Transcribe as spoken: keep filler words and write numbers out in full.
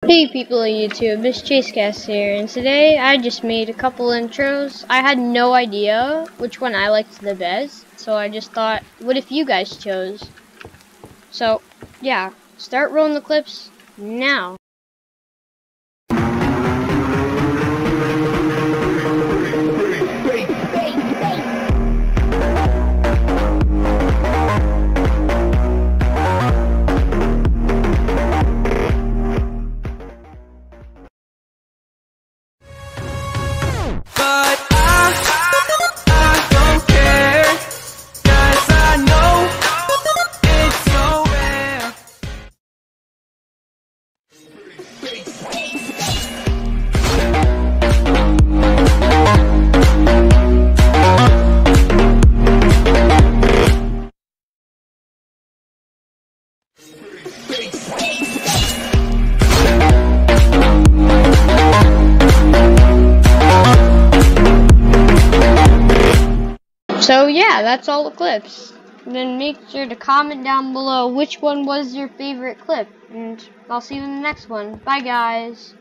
Hey people of YouTube, it's ChaseCast here, and today I just made a couple intros. I had no idea which one I liked the best, so I just thought, what if you guys chose? So, yeah, start rolling the clips now. So yeah, that's all the clips. Then make sure to comment down below which one was your favorite clip, and I'll see you in the next one. Bye guys.